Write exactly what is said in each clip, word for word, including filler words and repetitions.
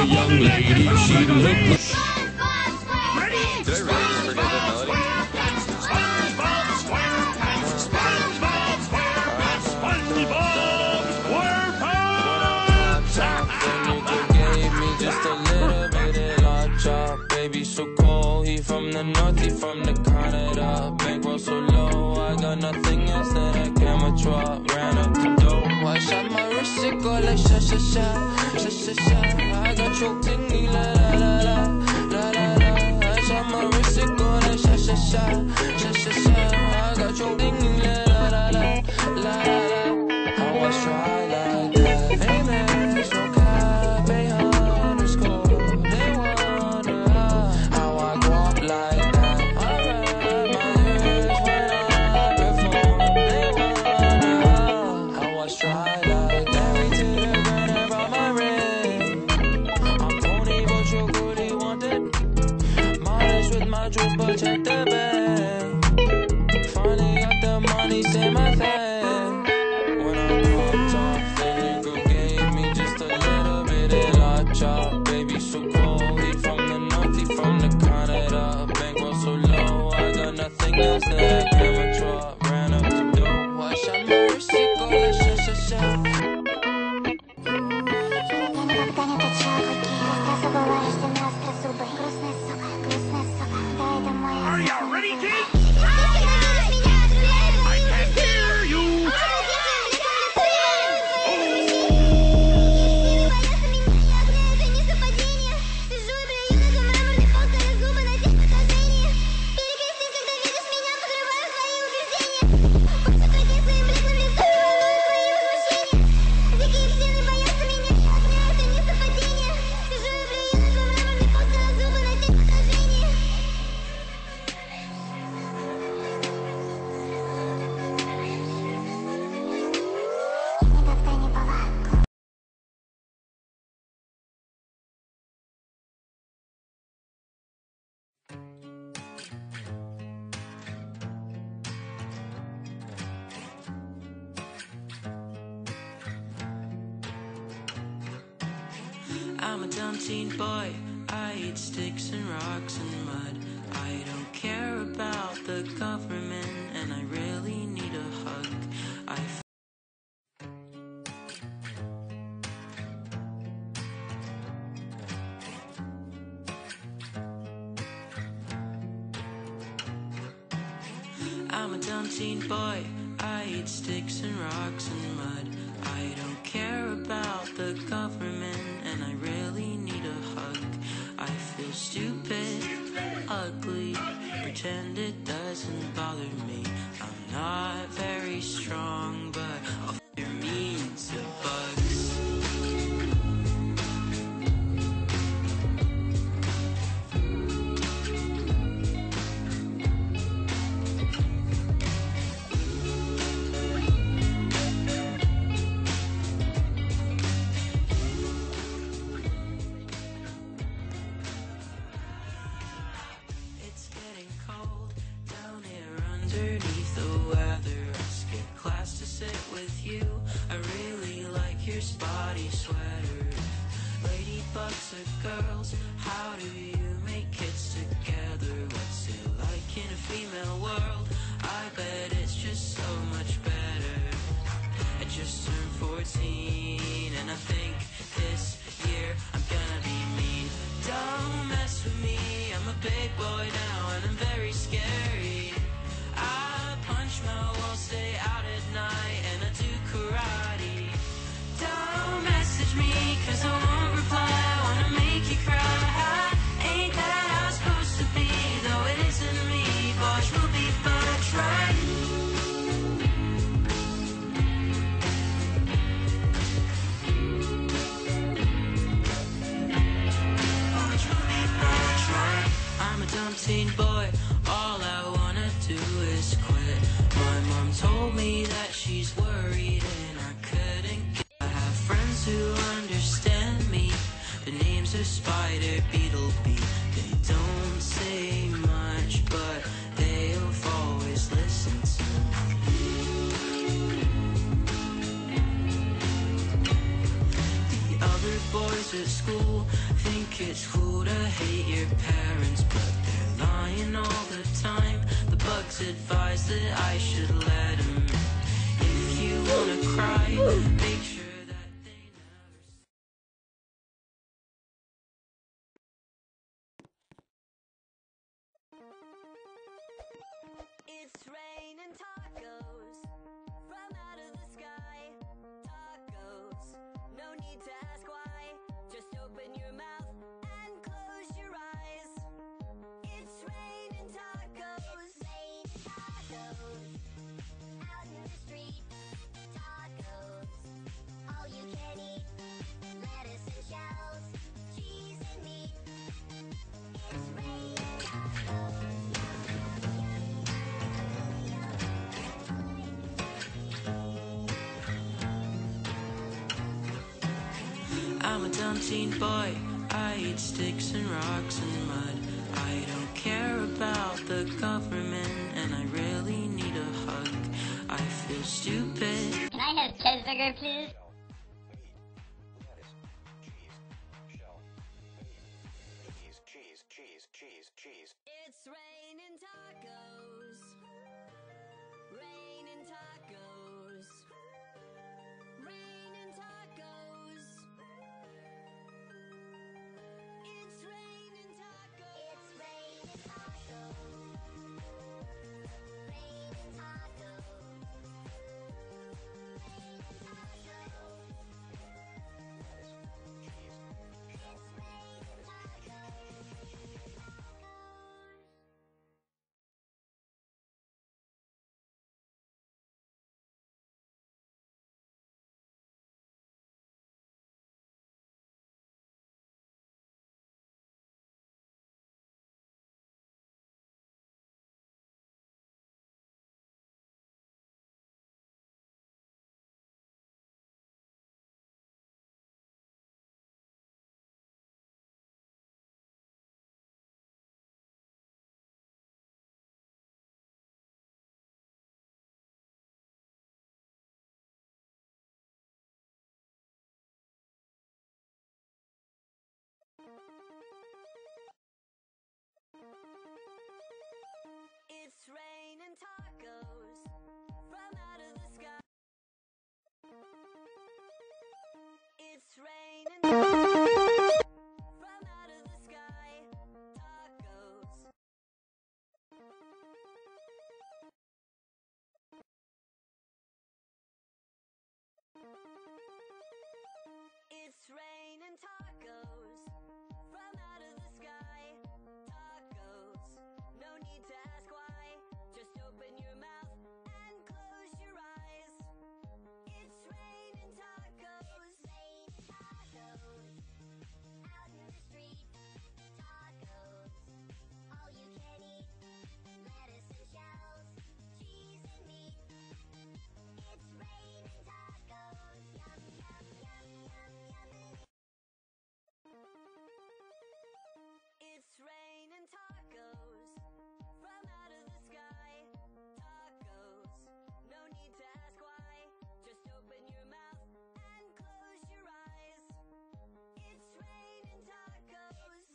young lady, she looked like... Did I really just forget that melody? SpongeBob SquarePants, SpongeBob SquarePants, SpongeBob SquarePants. Then you could gave me just a little bit of la chop. Baby so cold, he from the north, he from the Canada. Bankroll so low, I got nothing else that I can withdraw. Ran up the dough, I shot my wrist, it go like sha sha sha, sha sha sha. I got choked in me, la la la la, la la la. I shot my wrist, it go like sha sha sha, sha sha sha. I got choked in me, la la la la, la la la. I was try like that, famous, no cap, a underscore. They wonder how I go up like that. I rap my lyrics when I perform. They wonder how I stride like that. Married to the ground and brought my ring. I'm Tony, but you really wanted. Modest with my jewels, but check the bag. Finally got the money, say my thing. When I walked off, the nigga gave me just a little bit of la chop. Baby so cold, he from the north, he from the Canada. Bankroll so low, I got nothing else that I can withdraw. Ran up the dough, I shot my wrist, it go like sha sha sha. Are you ready, kids? I can't hear you. I'm a dumb teen boy, I eat sticks and rocks and mud. I don't care about the government, and I really need a hug. I I'm a dumb teen boy, I eat sticks and rocks and mud. I don't care about the government, and I really need a hug. I feel stupid, ugly, pretend it doesn't bother me. I'm not very strong, but I'll feel mean to bugs. Underneath the weather, I skip class to sit with you. I really like your spotty sweater. Ladybugs are girls, how do you make kids together? What's it like in a female world? I bet it's just so much better. I just turned fourteen, and I think this year I'm gonna be mean. Don't mess with me, I'm a big boy now and I'm very scary. I punch my walls, stay out at night, and I do karate. Don't message me, cause I won't reply, I wanna make you cry. Ain't that how it's supposed to be, though it isn't me. Bosh will be fudge, right? Bosh will be fudge, right? I'm a dumb teen boy, all I wanna do is quit. My mom told me that she's worried and I couldn't get. I have friends who understand me. The names are Spider, Beetle, Bee. They don't say much, but they'll always listen to me. The other boys at school think it's cool to hate your parents, but they're lying all the time. The bugs advise that I should let them in. If you wanna cry, make sure that they never see. It's raining tacos from out of the sky. Tacos, no need to ask why. Just open your mouth and close your eyes. It's raining tacos. Rain tacos out in the street. Tacos, all you can eat. Lettuce and shells, cheese and meat. It's raining tacos. I'm a dumb teen boy, I eat sticks and rocks and mud. I don't care about the government, and I really need a hug. I feel stupid. Can I have cheeseburger, please? Cheese, cheese, cheese, cheese. It's raining tacos. Raining tacos. Raining tacos. It's raining tacos. It's raining tacos. Raining tacos. Raining tacos. It's raining tacos. It's raining tacos from out of the sky. It's raining tacos from out of the sky. Tacos. It's raining tacos from out of the sky. Tacos, no need to ask why. Just open your mouth and close your eyes. It's raining tacos. Raining tacos out in the street. Tacos, all you can eat. Lettuce and shells, cheese and meat. It's raining tacos. Yum, yum, yum, yum, yum. It's raining tacos from out of the sky. Tacos, no need to ask why. Just open your mouth and close your eyes. It's raining tacos.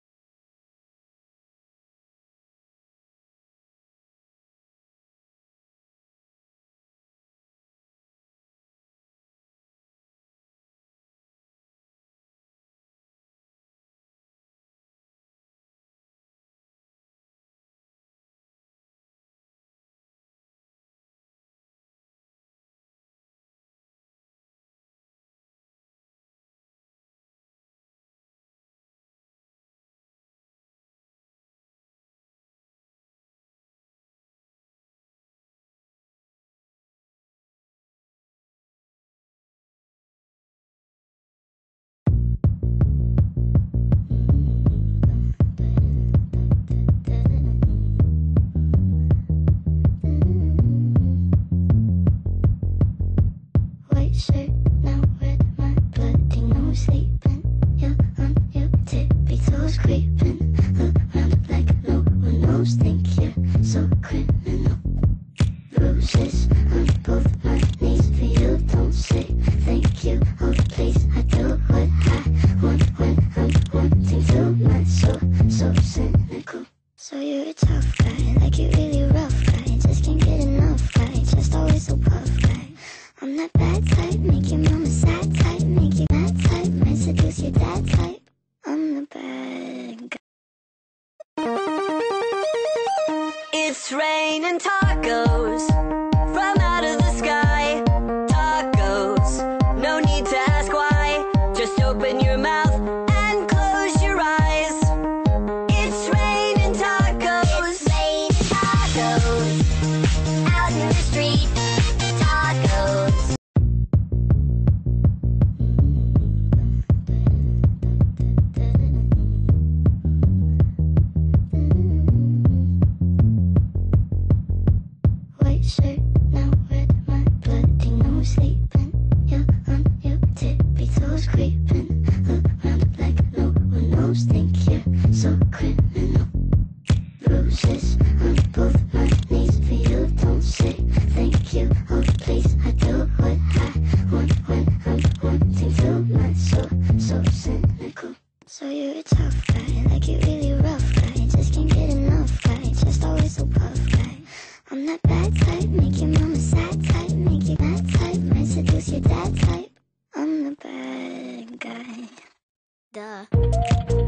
White shirt now with my bloody nose sleeping. You're on your tippy toes creeping around like no one knows. Think you're so criminal. Bruises on both my knees for you. Don't say thank you. Hold please. I do what I want raining tacos from out of the sky. Tacos, no need to ask why. Just open your mouth and close your eyes. It's raining tacos. It's raining tacos out in the street. Tacos. White shirt now with my bloody nose sleeping. You're on your tippy toes creeping around like no one knows. Think you're so criminal. Bruises on both my knees for you. Don't say thank you, oh please. I do what I want when I'm wanting to. Not so, so cynical. So you're a tough guy, like you really rough guy. Just can't get enough guy, just always so puff guy. I'm that bad type, make your mama sad type, make you mad type, might seduce your dad type. I'm the bad guy. Duh.